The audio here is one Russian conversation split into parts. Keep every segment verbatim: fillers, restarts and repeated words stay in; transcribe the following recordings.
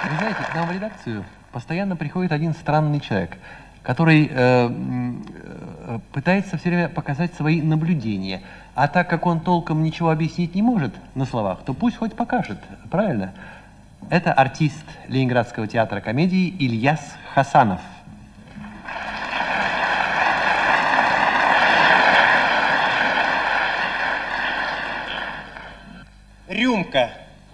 Вы знаете, к нам в редакцию постоянно приходит один странный человек, который э, э, пытается все время показать свои наблюдения. А так как он толком ничего объяснить не может на словах, то пусть хоть покажет, правильно? Это артист Ленинградского театра комедии Ильяс Хасанов. Рюмка.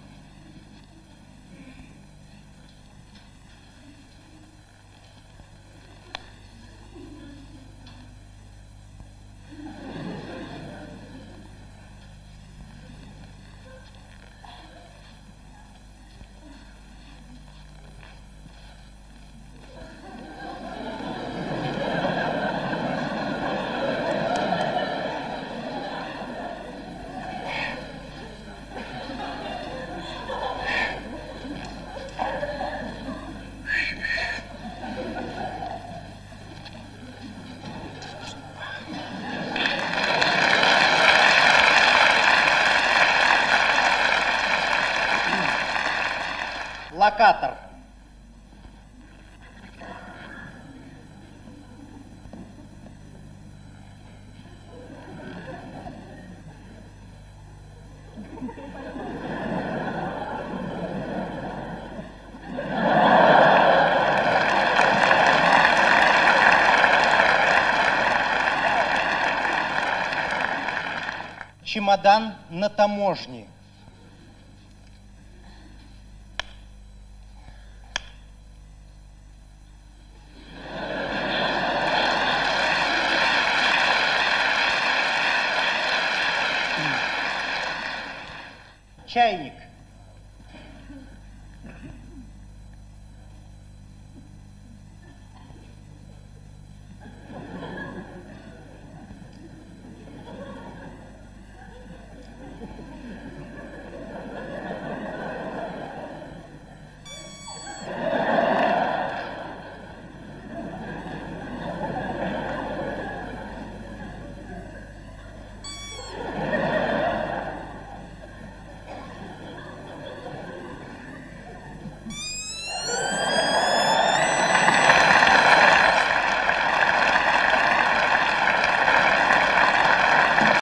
Локатор. Чемодан на таможне. Чайник.